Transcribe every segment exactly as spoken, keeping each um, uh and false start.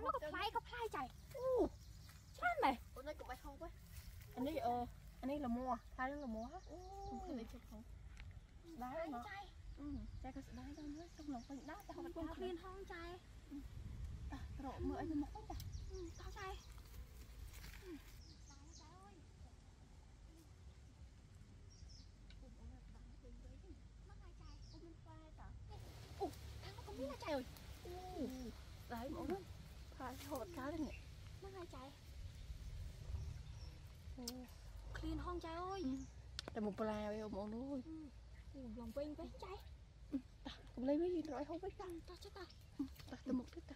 nó có play có play chạy u chán này ủa đây cũng phải không với anh ấy ờ anh ấy là mua play nó là mua hết không thể lấy chụp không đá nó ừ chạy có sự đá đâu nữa trong lòng mình đá cho họ con khuyên không chạy à rộ mưa anh một cái chạy tao chạy không biết là chạy rồi u đấy mẫu luôn phải hột cá lên nhỉ nó ngay chạy clean không chạy ơi là một pla vậy mẫu nuôi lòng quên với chạy cũng lấy mấy gì rồi không biết ta ta chết ta ta từ một cái ta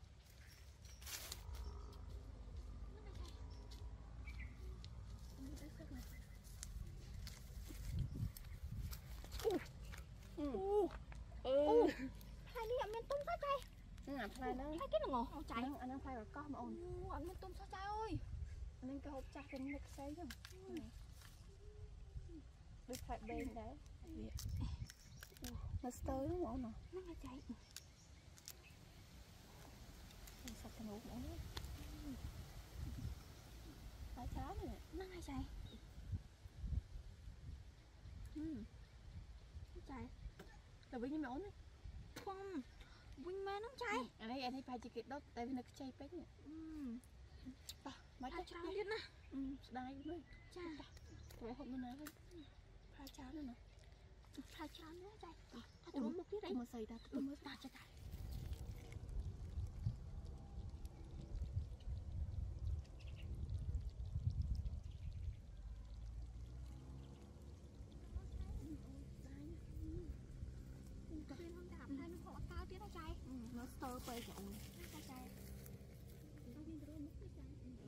u u hai đứa ăn men tôm sao chạy ngạp này nó hai cái nó ngọt chạy anh đang phải rồi có mà ôn ăn men tôm sao chạy ơi anh đang cái hộp chặt trên cái xe chứ được phải bên đấy nó tới đúng không nó ngay chạy sạch thành ngủ nữa phải cháo này nó ngay chạy ừ chạy là với như mẹ ổn đấy không vinh mà nó chạy anh ấy anh ấy phải chỉ kịp đó tại vì nó chạy bén nhỉ à mấy cái cháo biết nè ừ đai luôn cha rồi không nữa nữa phải cháo nữa nè phải cháo nữa chạy ta tưởng một cái đấy mà xây ta ừ mới ta cho ta nó sơ quay chạy nó chạy nó đi rồi mất cái chạy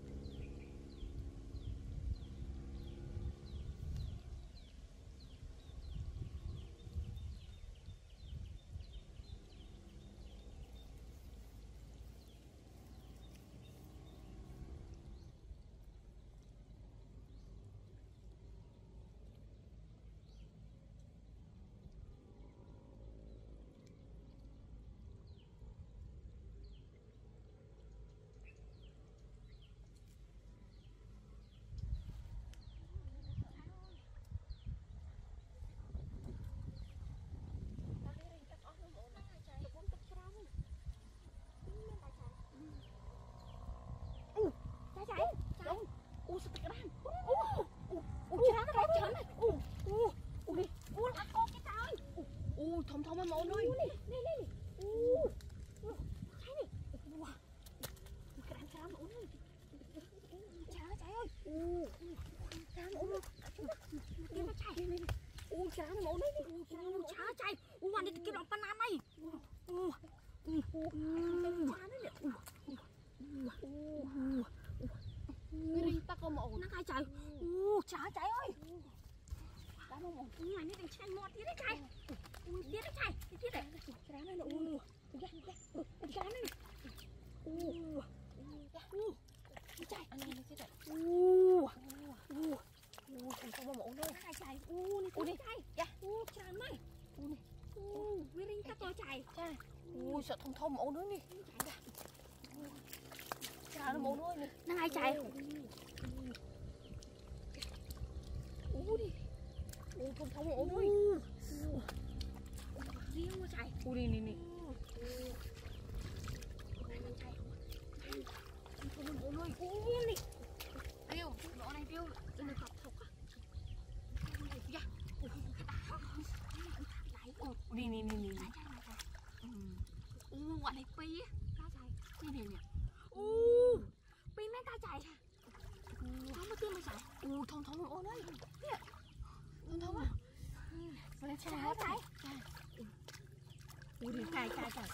chạy chạy u sao tao đang u u u chán nó chán này u u u đi u là con cái trời u thông thông em ổn ơi này này này u chạy đi u cái đàn chán ổn rồi chán chạy ơi u chán ổn rồi đi nó chạy u chán em ổn đấy u chán chạy u anh đi cái đòn pan này u u u chán đấy u u u người đi ta có một nó ngay chạy u chả chạy ơi đã một một ngày này chạy một tí đấy chạy u tí đấy chạy tí đấy cái này là u u cái này u u chạy anh em cái này u u u thành công một nơi nó chạy u này u đi chạy dạ u chạy mày u này u vi ring ta tôi chạy cha u sợ thông thông một nơi đi chạy cha nó một nơi này nó ngay chạy u đi u thông thông một nơi riêng mà chạy u đi nè nè chạy thông thông một nơi u đi tiêu nó này tiêu cái này cọp thục á dạ u đi nè nè nè u quả này pi á cá chạy nè nè nè u pi mấy cá chạy không có tiêu mà chạy u thông thông một nơi thông thông à chạy chạy chạy u đi chạy chạy chạy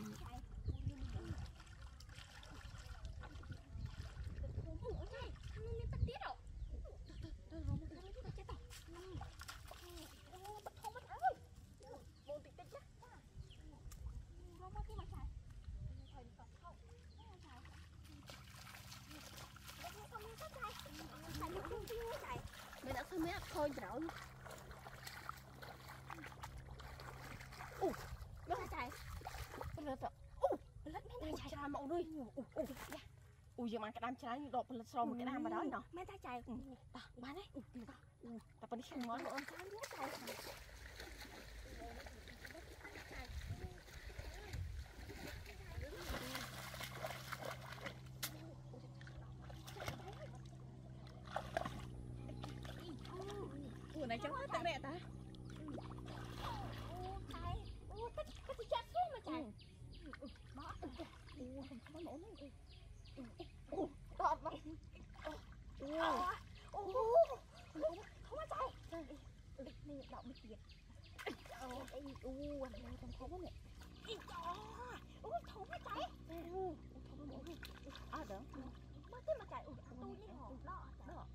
mày đã xem mấy thôi chảo u nó chạy bây giờ u lật mấy chạy mà ơi ui giờ mà cái đám trái đột lên sông một cái đám mà đó nhở mấy ta chạy bán đấy tập bên đi ngon luôn trái nữa chạy ủa này cháu tặng mẹ ta ô chạy ô cái cái chết xuống mà chạy đó ô không có nổ nữa ô đọt mà ô ô không có chạy này đậu bị kiệt ô đây ô anh này không có này ô không có chạy ô không có nổ luôn à đó mà thế mà chạy ô tôi như hổ đó đó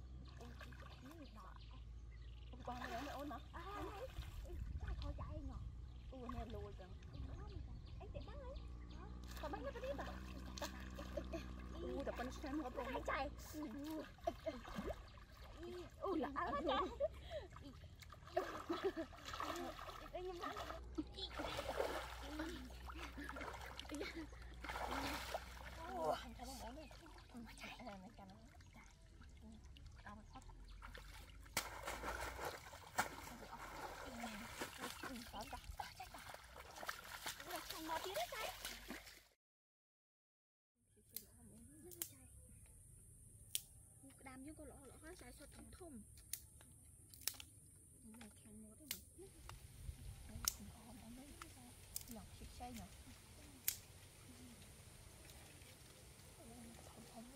hôm qua mới mới ôn hả à này thôi chạy nhở ô này lùi rồi anh tiện đắng ấy sao bánh nó cái đi mà ô tập bên xem có chạy chạy ô là áo chạy đây nhưng mà ô không thấy bóng nữa không chạy này này cả nóเอาไปทอดอืมซ้อนจ้ะใช่จ้ะเราทำมาทีได้ใจ đam với con lỗ lỗ hóa sai sốt thủng thùng này khen mua đấy nhỉ không có món đấy nhọc xịt say nhở không không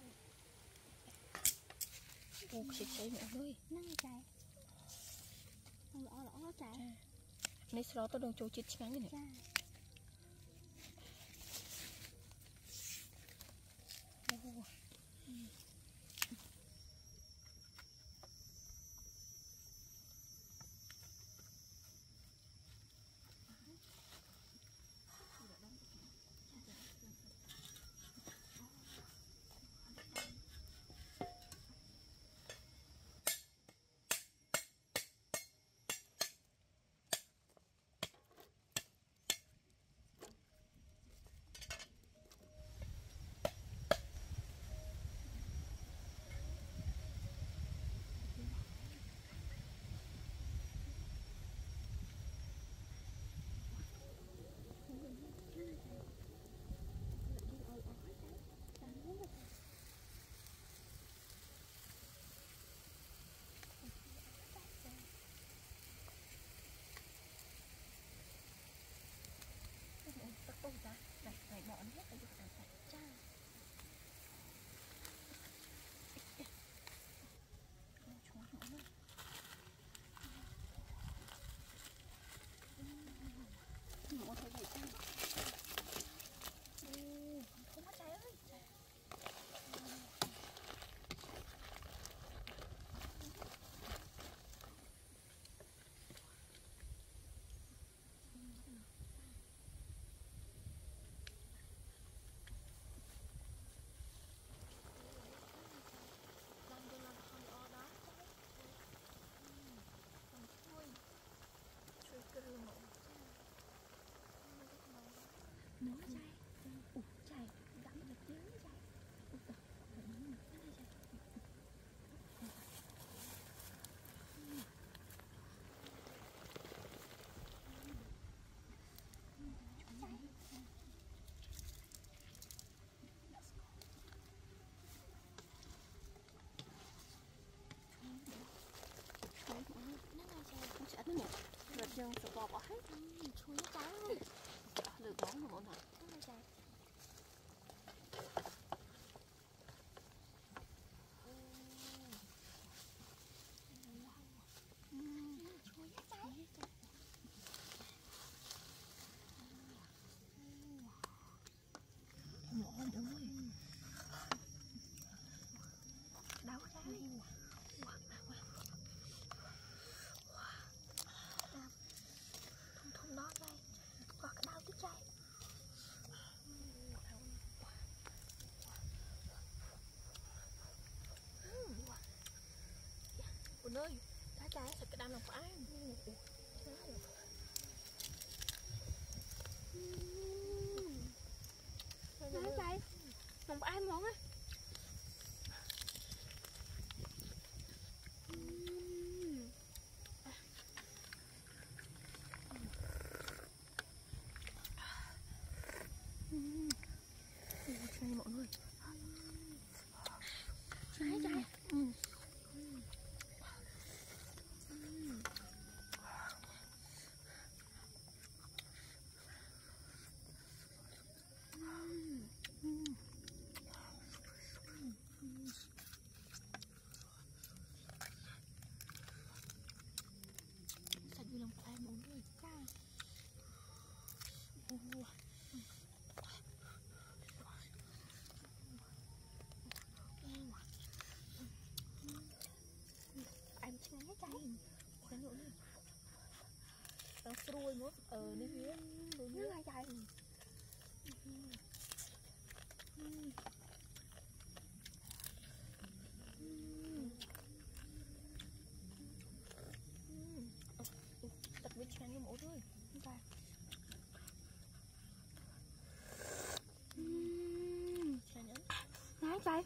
ô xịt say nhở ơi năng chạy con lỗ lỗ chạy này sau đó tôi đừng trôi chết ngắn như này tắt tôi ra này này bỏ nó hết cái gì cả này cha chúng nó nữa nó thấy gì không không có trái ơi nó chạy ủ chạy đắm được tiếng chạy ủ tập nó nhỉ lượt chân sụp bò bỏ hết chui nó trái ơi lượt bóng rồi mọi người cái này chạy chui nó trái nhỏ nữa ơi đau trái thông thông đó đây qua cái đau cái trái Ủa ơi trái trái thật cái đam lòng phải trái trái không phải em món á. Đây mọi người. Trái trái. Ừ. Sạch như lòng khoai mọi người. Em trái trái. Cái nữa này. Nó trôi mất ờ đi phía đối Nước hai trái. Tập với chén như mẫu thôi. Và Chén nhẫn. trái trái.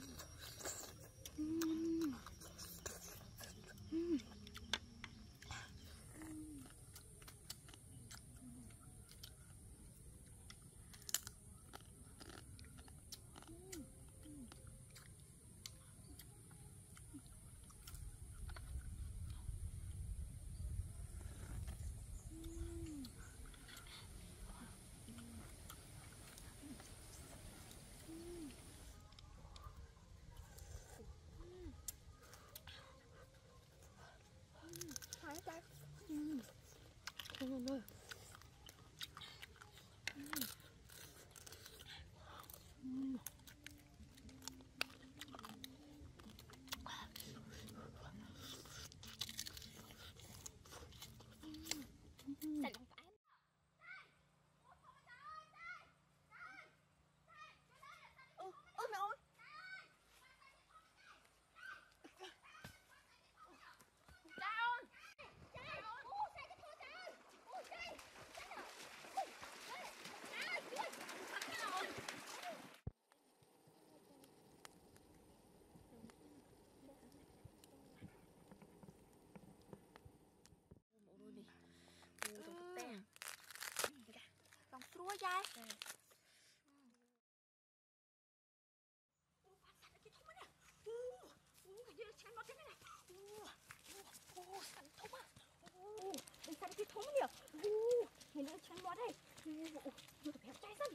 Trái trái. Thôi mọi người. Sạch lòng phải. Ơ, ơ mẹ ơi. Lòng xua trái. Trái nó thế này nè. Ô, sẵn thúng à. Ô, mình sẵn cái thúng nè. Ô, nhìn nó trái nó đây. Ô, nó phải trái sẵn.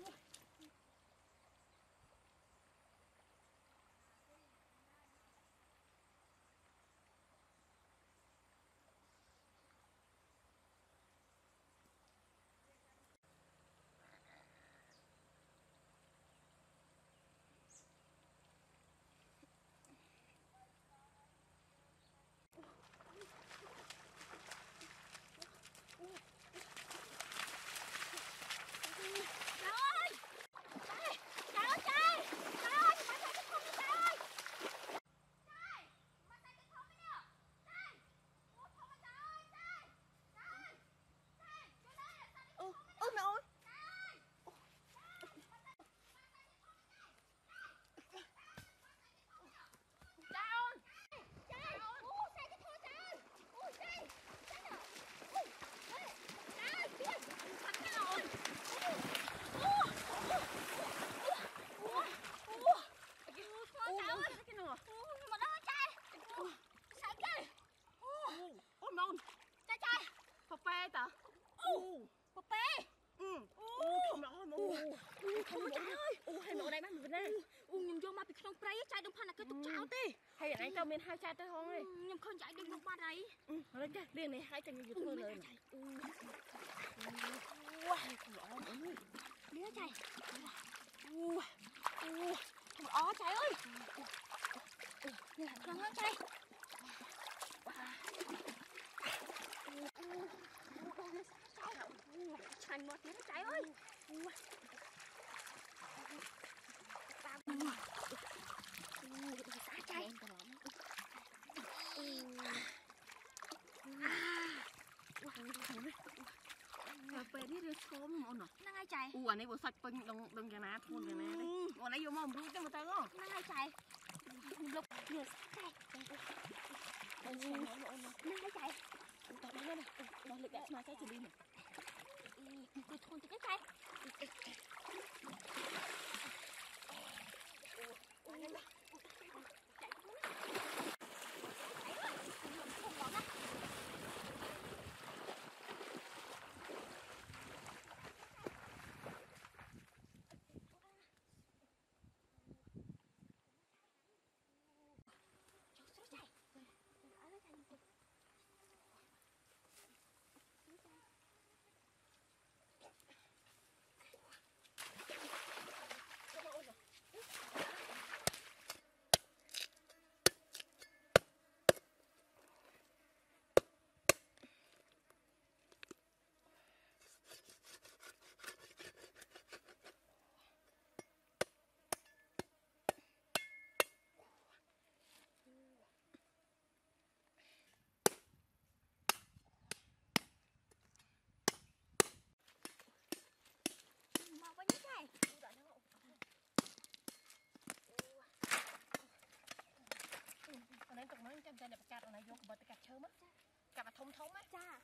Ơ, ơ mẹ ơi. Phê ta. Ô, bò bê. Ừ. Ô, không mẹ ơi, mẹ ơi. Ô, không mẹ ơi. Ô, hay mẹ đây bán mình nè. Ô, nhung vô mà bị không prey trái đông phan là cái tục cháo tê. Hay ở đây tao miền hai chai tới không đi. Nhung không chạy đi một ba đấy. Ừ, lên cái liền này hai chai nhiều hơn rồi. Ừ. Wow, không mẹ ơi. Đứa chạy. Ô, ô, không ó trái ơi. Không á trái. Chanh một tiếng trái ơi. Xá trái. Phê đi đi xóm mà nó. Nó ngay trái. U anh ấy vừa sạch pin đông đông cái ná thôn cái ná đấy. bọn này vô mồm rút cho mà tao không nó hay chạy lục nhiều chạy nó hay chạy tao đi lên này nó lực đã mà sẽ xử lý này tôi thôn thì cái chạy Nên tụi nó trong đây là cắt ở này vô bật cắt chớm á, cắt là thông thông á. Cha.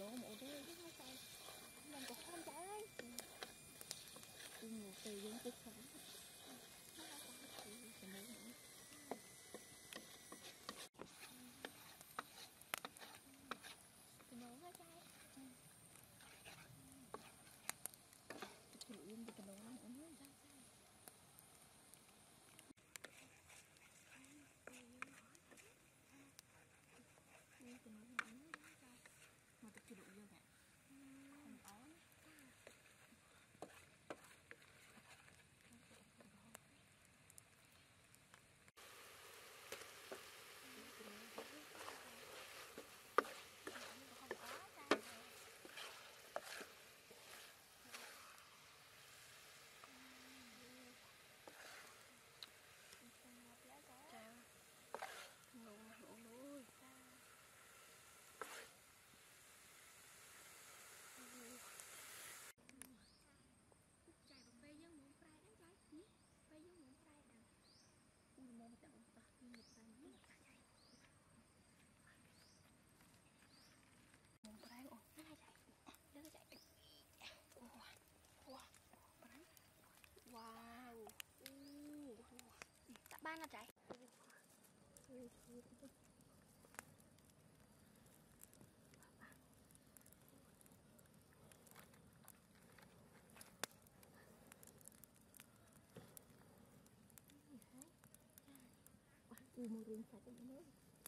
nấu mổ đấy làm của con trái ơi một từ giống tức sống nấu hết trái tự nhiên thì cái nấu nó muốn hết mà tôi chưa đủ vô nè không ó wow tạ ban là trái u mùi rừng sạch trong nước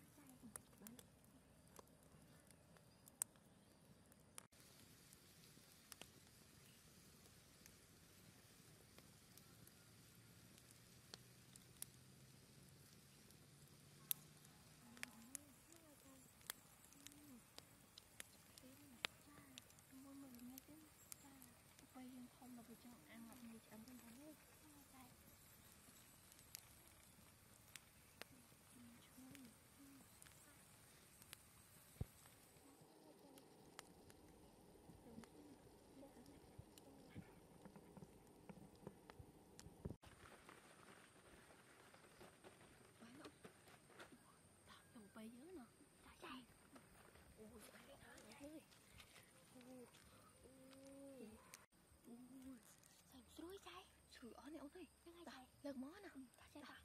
quay lên không là phải cho ăn ngọt ngào chấm bên đấy bay dữ nè trái trái ui trái đấy hả nhảy ơi ui ui sao suối trái sủi ở này ông ơi cái ngay trái lần mó nè trái trái ta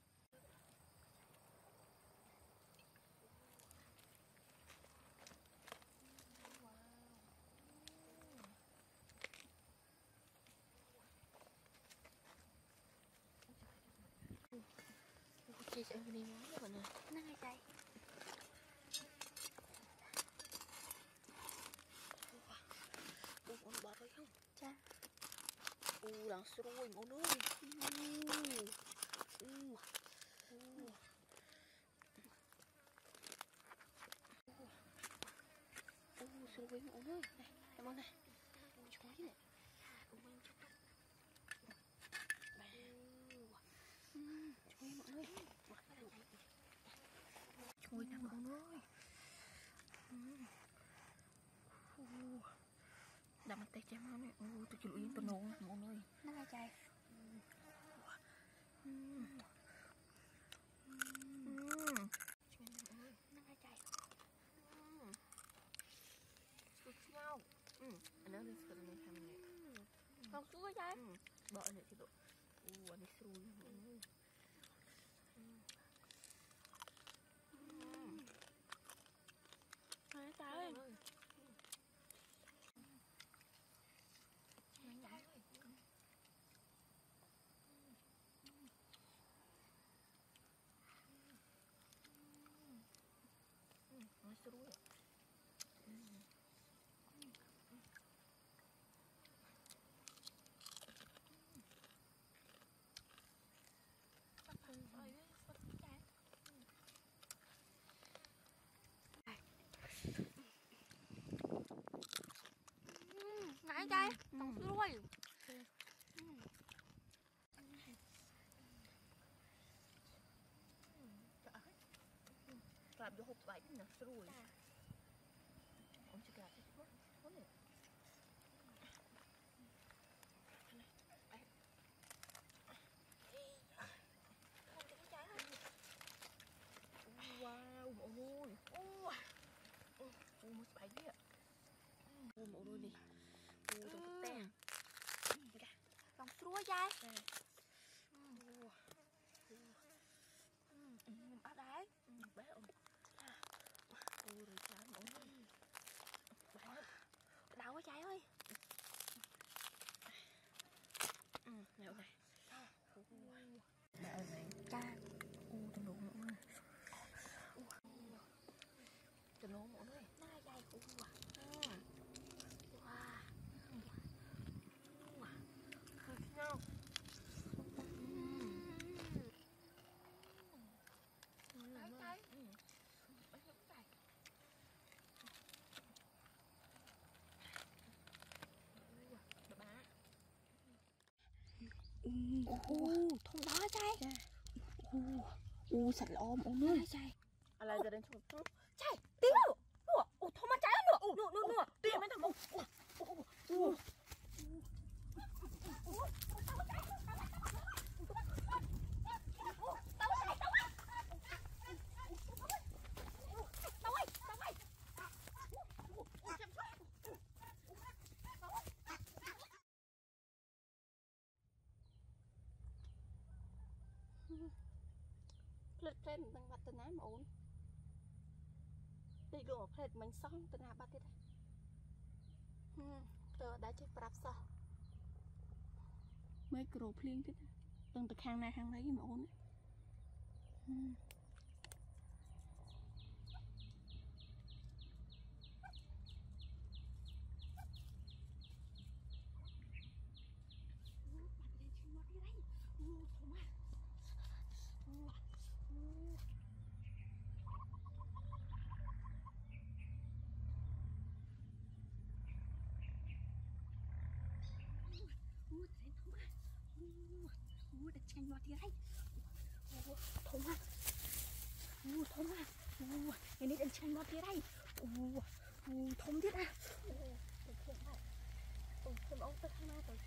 chị sẽ đi món đó bạn ơi nó ngay trái u con bọt thấy không cha u đang sôi ngủ nước u u u u sôi ngủ nước này em ơi này chuối này chuối mọi người chuối nằm mọi người đâm tay cho nó này ui tôi chịu yên tôi nôn mọi người nó ngay trái nó ngay trái sụt nhau anh nói lên sụt lên thằng này không suối trái bỏ này thì độ u anh ấy sôi mọi người ngay trái nó sôi ngay trái không suối làm vô hộp bánh nè sôi ông chỉ làm cái món này wow mọi người u u một bánh đi ạ Một đôi đi. Ồ, trong thực tế. Lòng xua dai. Ở đấy. Bé ơi. Ôi rồi trái mẫu ơi. Bé. Đau quá trái ơi. Ừ, nèo này. Bé ơi này. Cha. Ồ, trong đủ mẫu ơi. Trong đủ mẫu ơi. Nó là dai. Ồ. Wow. Hơi nhau. Bánh tay. Bánh tay. Bà bá. Ồ, thông đó trai. Ồ, ồ sạch là ôm ôm nữa trai. À lại giờ đến chụp chút. Trai, tiếng nữa. Ồ, ồ thông mà trái nữa. Nữa nữa nữa. Tìm mấy thằng mông. Ồ, ồ, ồ. Phết phết mình bắt tên ám ổn. Đây luôn phết mình xong tên ám bắt thế đấy. Tớ đã chết bạp sao. Mấy cổ phliêng thế đấy. Đừng từ khang này khang đấy mà ổn đấy. Ủa, đặt chanh vào thì đấy. Ủa, thông à. Ủa, thông à. Ủa, cái này đặt chanh vào thì đấy. Ủa, ủa, thông thiết à. Ủa, tôi không phải. Ủa, tôi bóng tôi không ai rồi.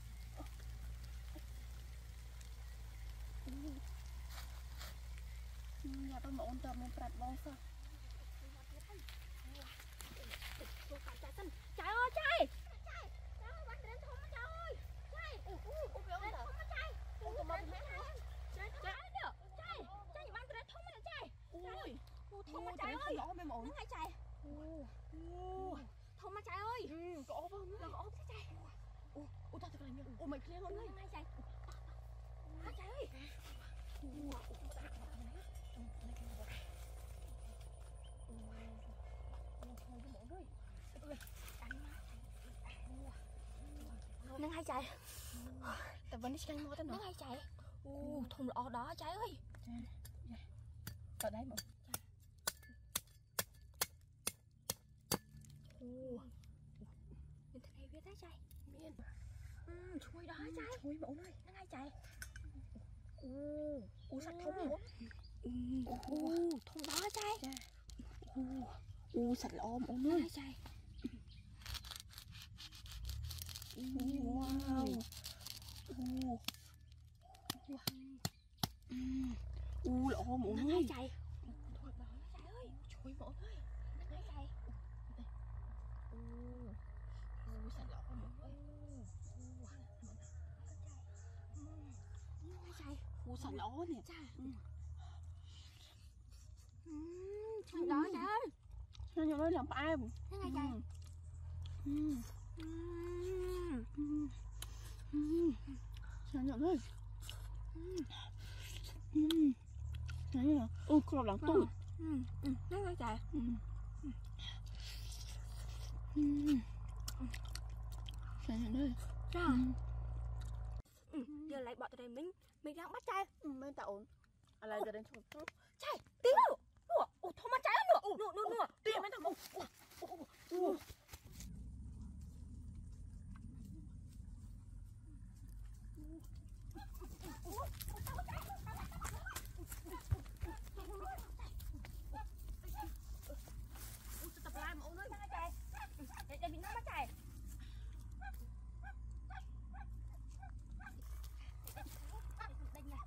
Nhà tôi mà ôn tập một bạch bóng sao. Trời ơi, trai. Trai, trời ơi, bạn đến thông á, trời ơi. Trai, ủa, ủa, ủa, đến thông á, trai. Ủa, ủa, mẹ mẹ Trai, trai nữa. Trai, trai, bạn đến thông á, trai. Ui, ủa, thông á, trai ơi. Lỗ mềm ổn. Nó ngay, trai. Ủa, thông á, trai ơi. ừ, có ốp không? Nó có ốp thế, trai. Ủa, ủa, tao thật là nhiều. Ủa, mày phliêng không? Nó ngay, trai. Ủa, trai ơi. Ủa, ủa, nó ngay chạy. Tao vẫn đi canh mò tao Nó nữa. ngay chạy. Ồ, thùng lọ đó trái ơi. Ở đây mà. Ồ. Mình thấy đây biết đấy chạy. Miên. Ừ, chui đó trái. Chui mẫu ơi. Nó ngay chạy. Ồ, ủa sạch thông mẫu. Ồ, thùng đó trái. Ồ, ồ sạch là ôm ôm Nó ơi. ngay chạy. Wow. Ồ. Ồ, là ôm ôm Nó ơi. ngay chạy. Thôi đó nó chạy ơi. Chui mẫu ơi. Nó ngay chạy. Ồ. Ồ, sạch là ôm ôm ơi. Nó ngay chạy. Ồ, sạch là ôm nè. Thùng đó trái ơi. Sao nhỏ ơi làm ai? Nó ngay chạy. Sao nhỏ ơi? Sao nhỏ? Ồ, có lòng tôi. Nó ngay chạy. Sao nhỏ ơi? Ra. Giờ lại bỏ từ đây mình mình đang bắt trai. Ừ, bên ta ổn. À lại giờ đến chụp chút. Trai, tiếng nữa. Ủa, ủa, thông mà trái nữa. Nữa, nữa, nữa. Tìm mấy thằng mông. Ủa. Tập lại mẫu nữa sang chạy. Để để mình nó bắt chạy. Đây nè.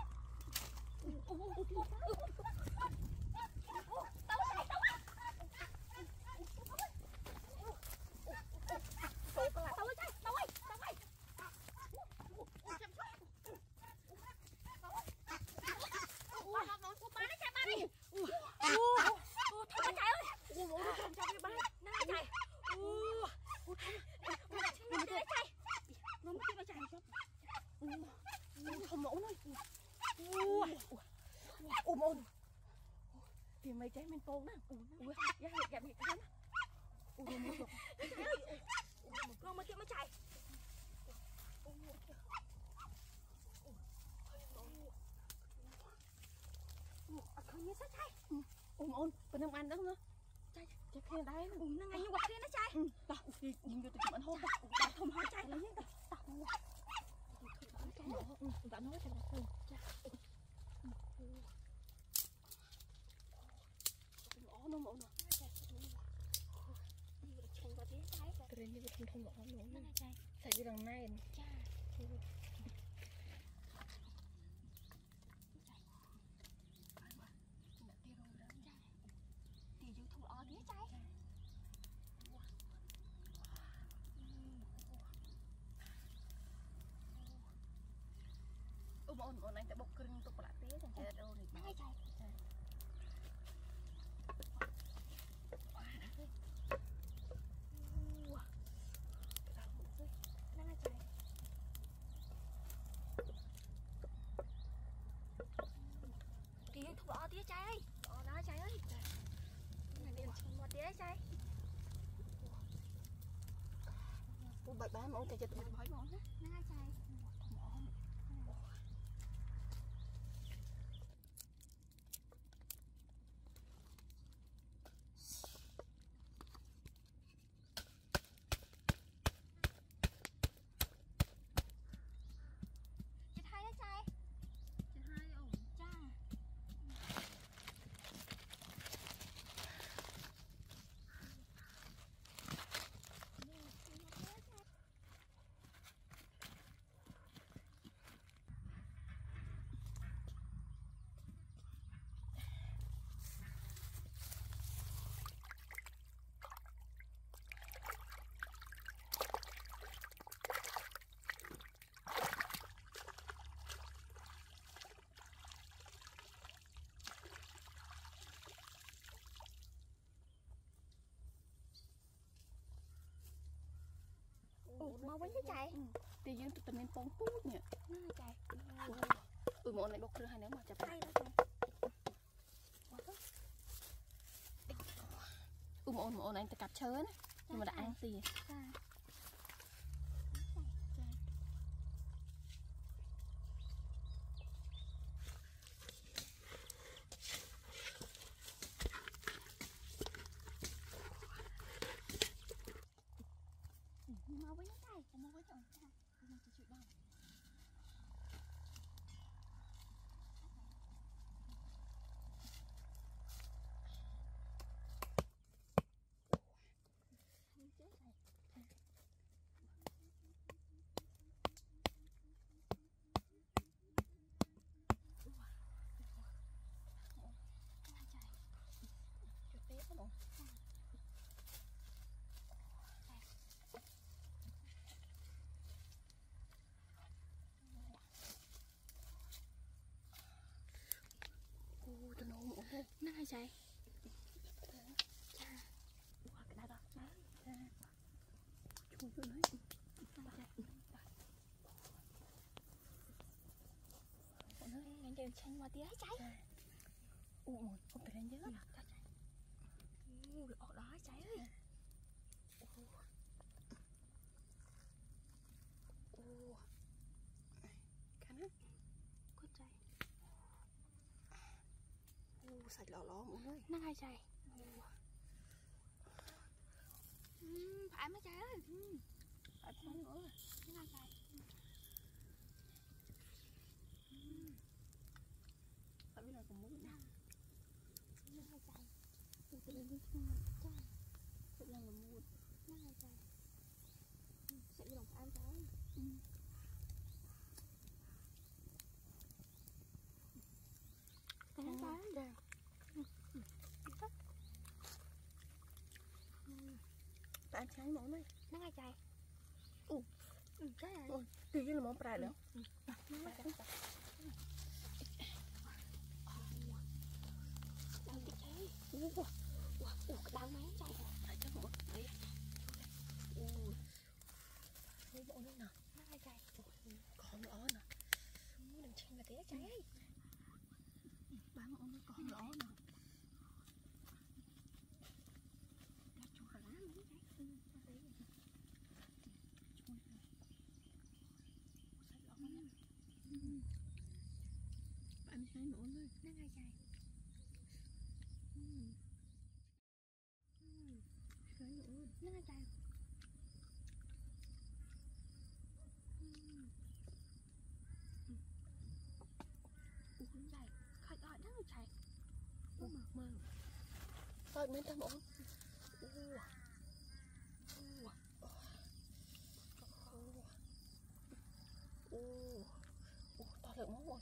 Tao chạy tao á. chăm chăm với ba nè chạy u u chạy chạy chạy nó mất cái chạy không mẫu thôi ui ui ôm thì mấy trái men tôm đó ui ui ra được gặp gì cái đó ui một một con mới kia mới chạy không như sao chạy ôm ôm bên ông anh đó nữa chạy chạy kia đây ui nó ngay như quạt kia nó chạy tao nhìn vô tụi mình hôn tao không hỏi chạy lấy tao tao đã nói cho nó thương nó nó mổ nó chồng vào tiếng trái cái này như cái thùng thùng nó nó là chạy chạy đi đằng này cha thì dù thùng ở tiếng trái ôm ôm ôm anh sẽ bốc cưng tục lại tía chẳng chạy đâu thì nó chạy thì thùng ở tiếng trái ở đó trái ơi này điện một tiếng trái ôi bậy bá mà ôm chạy chạy tụi mình hỏi món á nó chạy mau quánh cái chạy thì dương tụi mình bông bút nhỉ nó chạy ui món này bốc cưng hay nếu mà chập tay nó chạy ui món món anh ta cặp chớ này nhưng mà đã ăn gì mau với nó chạy mau với chồng chạy mình chỉ chịu đâu ui tao nấu mổ thôi nó hay chạy wow cái đó đó chui vô đấy anh đều tranh qua tía cháy ui mồi không thể đánh nhớ là u được ở đó cháy ơi ô cá nước có cháy ô sạch lò lò mọi người nó hay cháy phải mới cháy ơi phải cháy nữa nó hay cháy tại vì là còn muốn nó hay cháy tôi sẽ lên cháy sẽ là mua nó hay cháy sẽ đi lòng phải ăn cháy cái nó cháy tại ăn cháy món này nó hay cháy ủ cái này ôi tự nhiên là món pride nữa cháy cháy wow ủa cái đau máy chạy tại chắc một đấy ui mấy bộ nữa nè nó hay chạy còn lỏ nè đừng chen vào tía chạy bán ông nó còn lỏ nè đã chua hả mấy cái bạn thấy nữa thôi nó ngay chạy cái nữa nó ngay chạy ủa không chạy khai đợi nó rồi chạy mơ mơ thôi mấy tao ổn ua ua ua ua to lượng máu rồi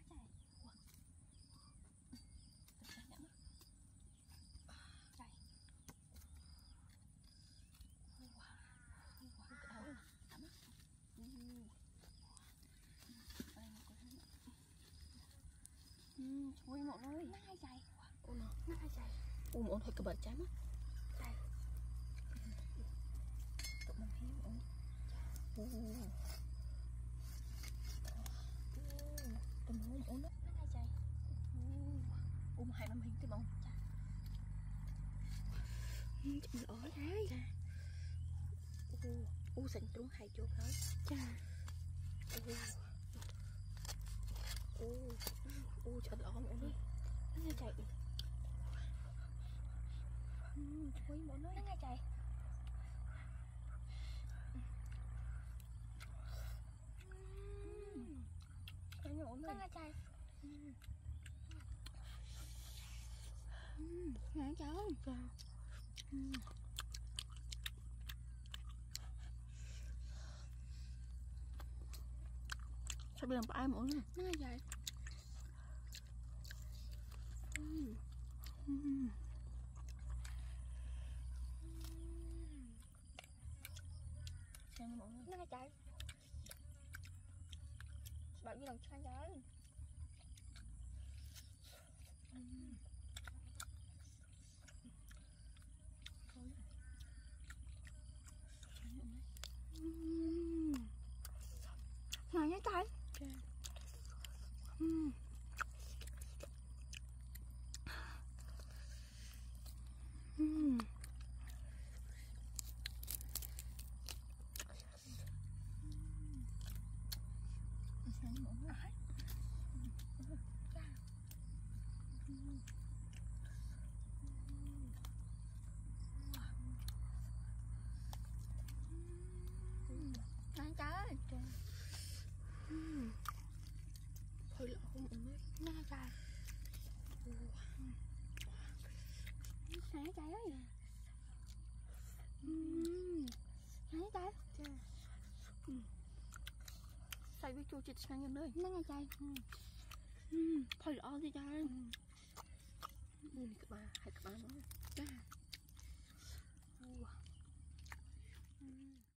ui mọi người nó hay chạy ui nó nó hay chạy ui mọi người cái bật trái mắt chạy tụi mình hiếu ui ui tụi mình ui nó nó hay chạy ui mà hai năm hình tìm ông mình ở đấy ui ui xanh trúng hai chục thôi cha ui ui ui trời ơi mọi người nó ngay chạy ui mọi người nó ngay chạy cái nhỏ nó này ngay chạy ngã cháu sao bây giờ phải mọi người nó ngay chạy xem mọi người nó ngay chạy bạn đi làm sang trái ngồi nhá trái xem mọi người ngã trái hơi lọ không mọi người ngã trái ngã trái ơi ngã trái sai với chua chít sang nhân đây nó ngay trái hơi lọ gì trời ui các bà hai các bà nói